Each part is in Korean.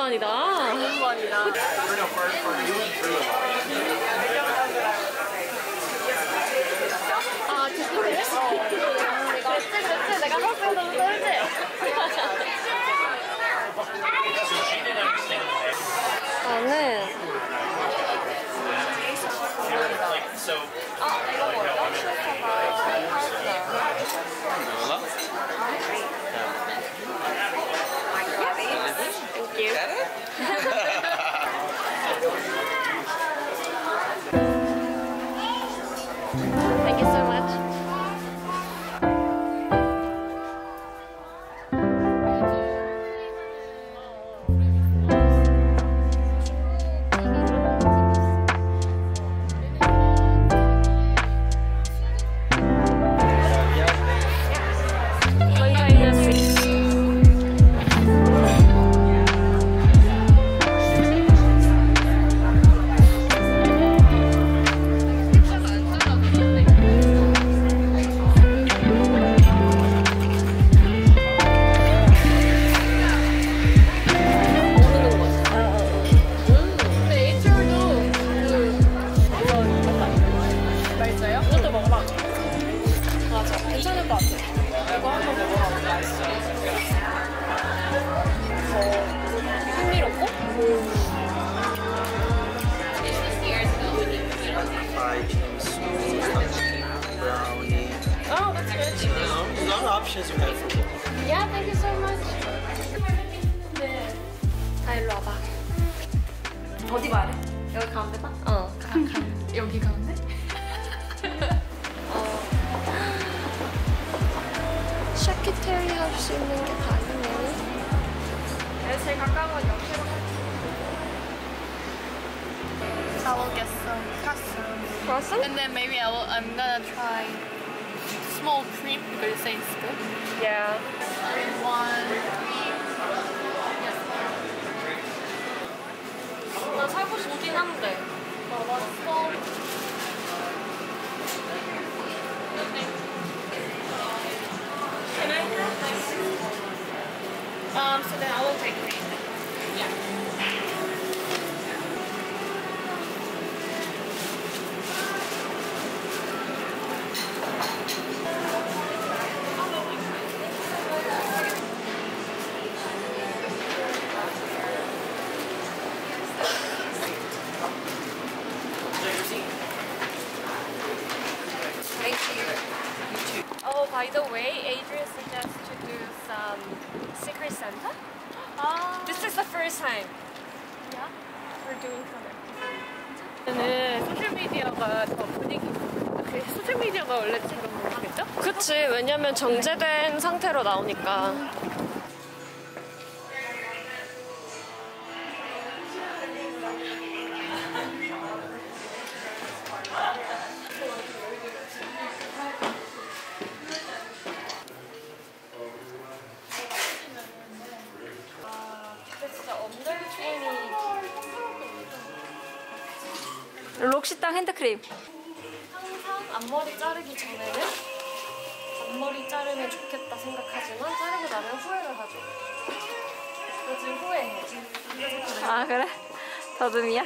오랜만이다. 오랜만이다. 아, 그래? 그랬지. 내가 학생 너무 떨지? 저는 이거 뭐예요? Thank you. Thank you so much. Options you have for you. Yeah, thank you so much. 네. 아, 일로 와봐. 어디 봐야 돼? 여기 가운데 봐? 여기 가운데? 샤키테리 할 수 있는 게 다르네. 네, 제일 가까운 건 옆으로. I will get some croissant. croissant? And then maybe I'm gonna try small cream because it says good. Yeah. One. 나 살고 싶긴 한데. 왔어. Can I have this? So then I will take cream. Yeah. Oh, by the way, Adrian suggests to do some Secret Santa. This is the first time. Yeah. We're doing color. 저는 소셜미디어가 더 분위기 소셜미디어가 원래처럼 모르겠죠? 그치, 왜냐면 정제된 상태로 나오니까. 록시땅 핸드크림. 항상 앞머리 자르기 전에는 앞머리 자르면 좋겠다 생각하지만 자르고 나면 후회를 하죠. 나 지금 후회해. 아 그래? 더듬이야?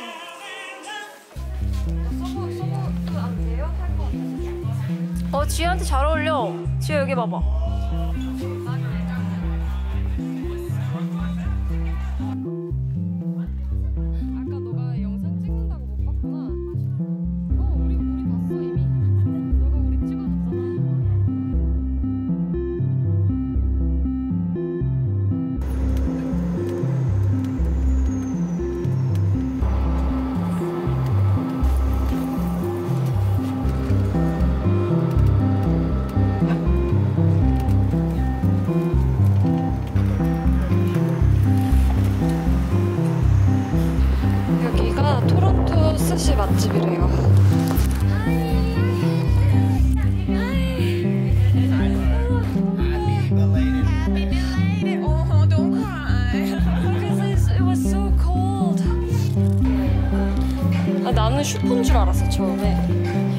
소보도 안 돼요? 할 거 같아서. 지효한테 잘 어울려. 지효 여기 봐봐. 스시 맛집이래요. 나는 슈퍼인 줄 알았어 처음에.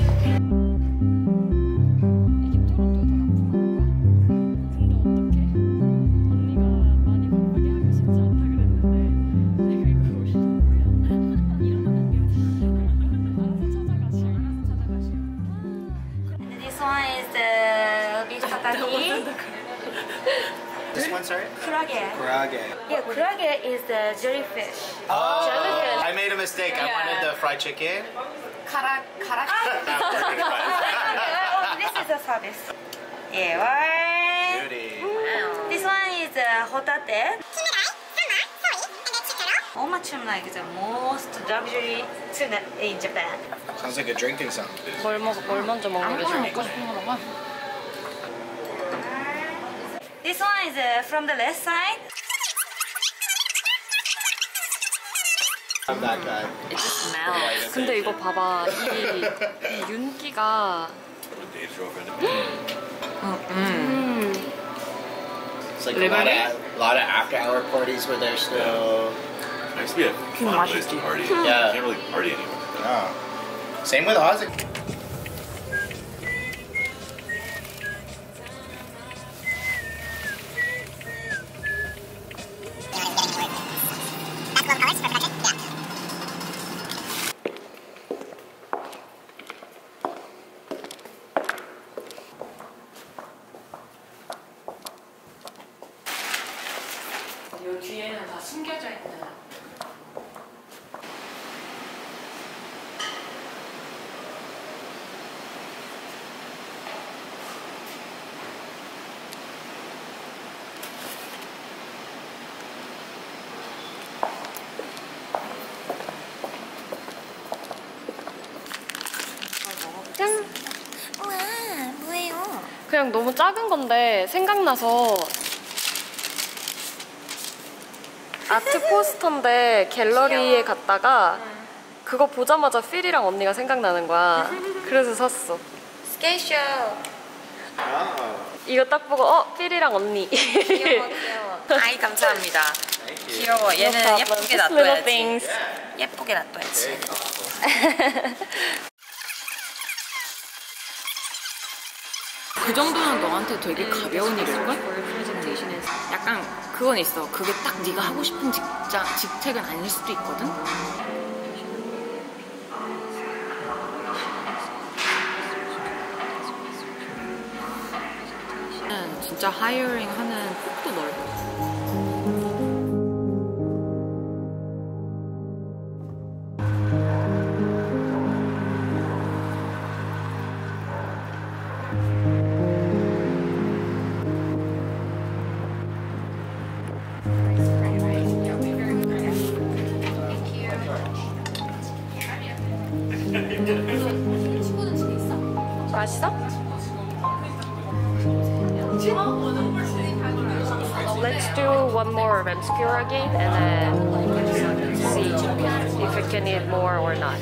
근데 어떡해? 언니가 많이 바쁘게 하고 싶지 않다 그랬는데 Taki. This one, sorry? Kurage. Kurage. Yeah, kurage is the jellyfish. Oh, Jellyfish. I made a mistake. I wanted the fried chicken. Kara. Oh, this is a service. Yeah, what? Beauty. This one is hotate. Oma chumnai is the most luxury tuna in Japan. Sounds like a drinking song. 뭘 먼저 먹는 게 좋을까? This one is from the left side. I'm that guy. It just smells. 근데 이거 봐봐. 이 윤기가 It's like a lot of after-hour parties where they're still. It used to be a fun place to party. Yeah. You can't really party anymore. No. Same with Oz. 요 뒤에는 다 숨겨져 있는 짠! 우와, 뭐예요? 그냥 너무 작은 건데 생각나서 아트 포스터인데 갤러리에 갔다가 그거 보자마자 필이랑 언니가 생각나는 거야. 그래서 샀어. 스케이쇼. 이거 딱 보고 필이랑 언니. 귀여워. 아이 감사합니다. 귀여워. 얘는 예쁘게 Just little 놔둬야지. things. 예쁘게 놔둬야지. 그 정도는 너한테 되게 가벼운 일일걸? 약간 그건 있어. 그게 딱 네가 하고 싶은 직책은 아닐 수도 있거든? 진짜 하이어링 하는 폭도 넓어. 맛있어? Let's do one more obscure again and then see if we can eat more or not.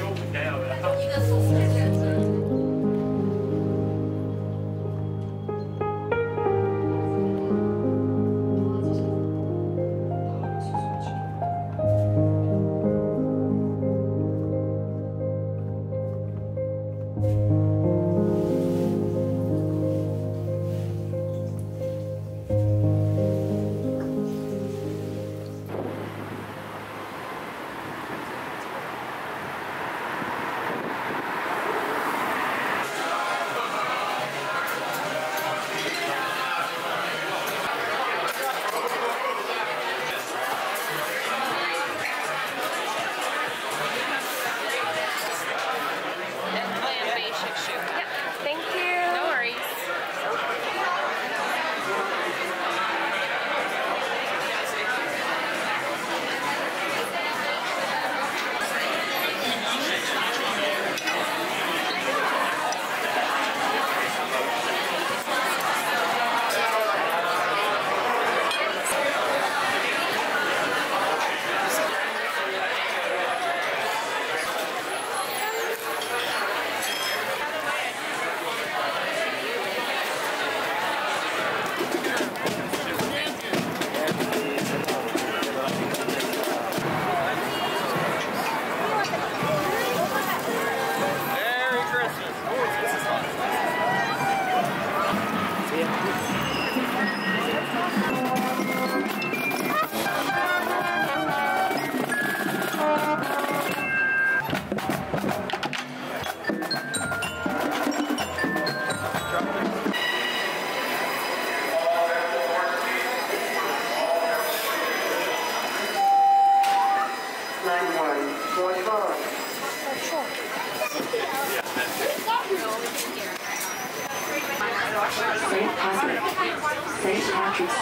Thank you. No worries.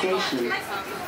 station.